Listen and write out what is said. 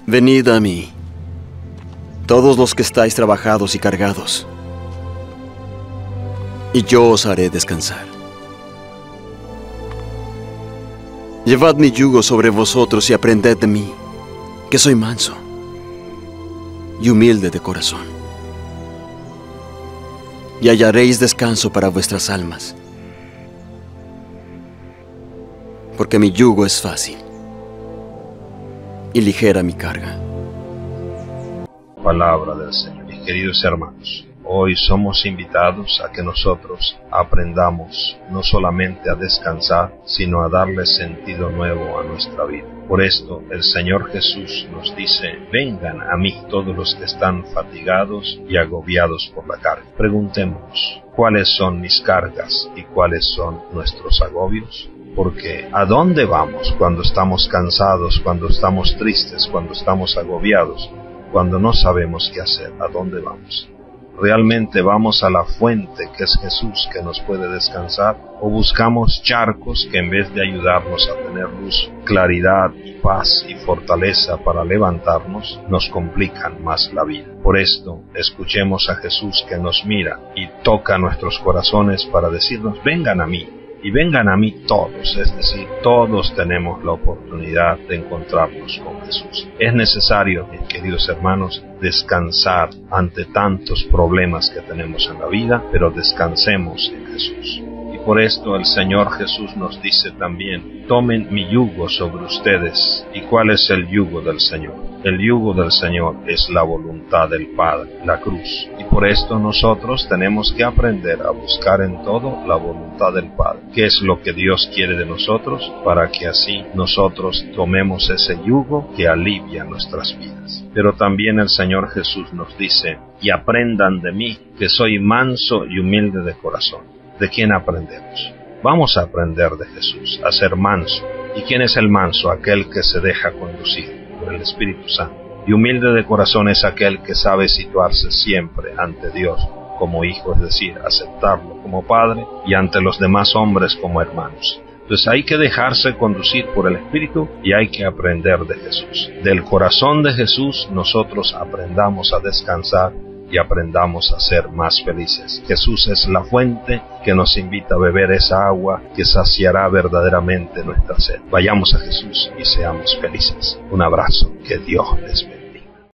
Venid a mí, todos los que estáis trabajados y cargados, y yo os haré descansar. Llevad mi yugo sobre vosotros y aprended de mí, que soy manso y humilde de corazón, y hallaréis descanso para vuestras almas, porque mi yugo es fácil y ligera mi carga. Palabra del Señor. Mis queridos hermanos, hoy somos invitados a que nosotros aprendamos no solamente a descansar, sino a darle sentido nuevo a nuestra vida. Por esto el Señor Jesús nos dice: vengan a mí todos los que están fatigados y agobiados por la carga. Preguntémonos, ¿cuáles son mis cargas y cuáles son nuestros agobios? Porque ¿a dónde vamos cuando estamos cansados, cuando estamos tristes, cuando estamos agobiados, cuando no sabemos qué hacer? ¿A dónde vamos? ¿Realmente vamos a la fuente que es Jesús, que nos puede descansar? ¿O buscamos charcos que en vez de ayudarnos a tener luz, claridad y paz y fortaleza para levantarnos, nos complican más la vida? Por esto, escuchemos a Jesús que nos mira y toca nuestros corazones para decirnos: vengan a mí. Y vengan a mí todos, es decir, todos tenemos la oportunidad de encontrarnos con Jesús. Es necesario, mis queridos hermanos, descansar ante tantos problemas que tenemos en la vida, pero descansemos en Jesús. Y por esto el Señor Jesús nos dice también: tomen mi yugo sobre ustedes. ¿Y cuál es el yugo del Señor? El yugo del Señor es la voluntad del Padre, la cruz. Y por esto nosotros tenemos que aprender a buscar en todo la voluntad del Padre. ¿Qué es lo que Dios quiere de nosotros? Para que así nosotros tomemos ese yugo que alivia nuestras vidas. Pero también el Señor Jesús nos dice: y aprendan de mí, que soy manso y humilde de corazón. ¿De quién aprendemos? Vamos a aprender de Jesús, a ser manso. ¿Y quién es el manso? Aquel que se deja conducir por el Espíritu Santo. Y humilde de corazón es aquel que sabe situarse siempre ante Dios como hijo, es decir, aceptarlo como Padre, y ante los demás hombres como hermanos. Entonces hay que dejarse conducir por el Espíritu y hay que aprender de Jesús. Del corazón de Jesús nosotros aprendamos a descansar y aprendamos a ser más felices. Jesús es la fuente que nos invita a beber esa agua que saciará verdaderamente nuestra sed. Vayamos a Jesús y seamos felices. Un abrazo, que Dios les bendiga.